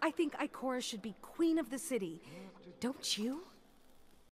I think Ikora should be queen of the city. Don't you?